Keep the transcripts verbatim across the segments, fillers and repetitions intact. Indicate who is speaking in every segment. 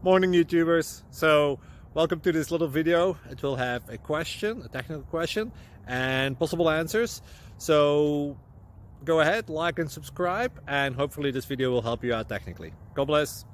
Speaker 1: Morning YouTubers. So welcome to this little video. It will have a question, a technical question, and possible answers. So go ahead, like and subscribe, and hopefully this video will help you out technically. God bless.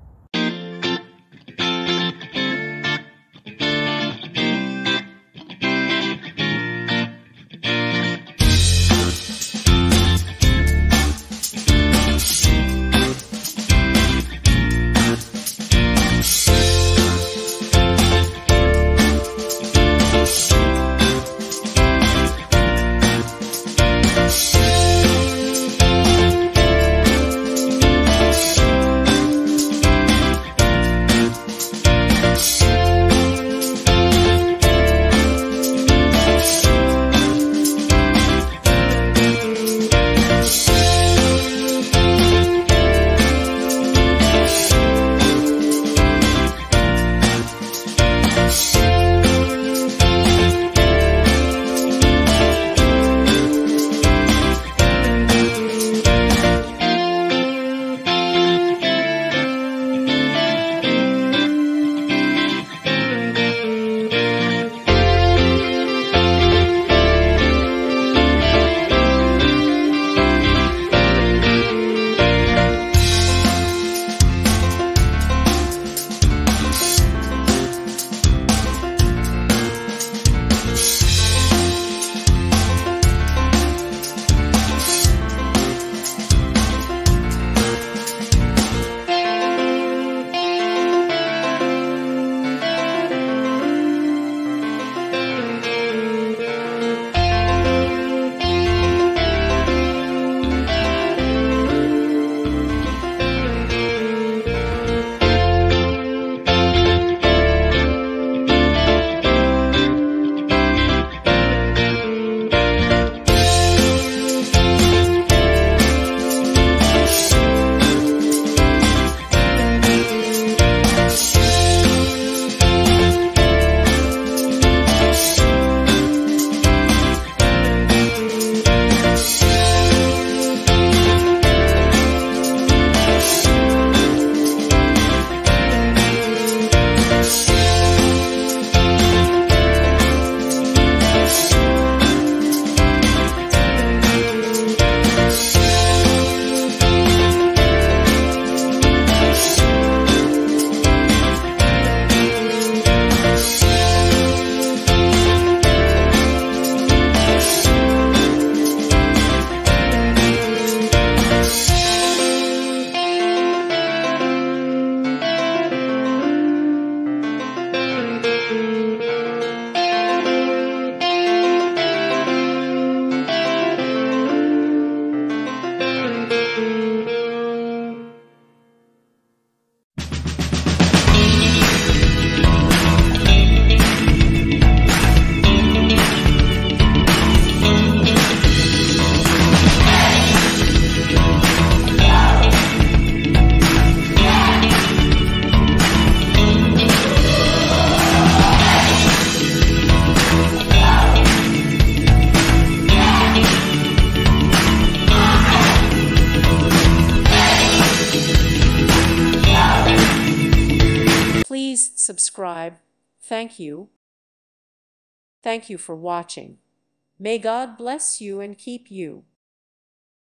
Speaker 2: Please subscribe. Thank you. Thank you for watching. May God bless you and keep you.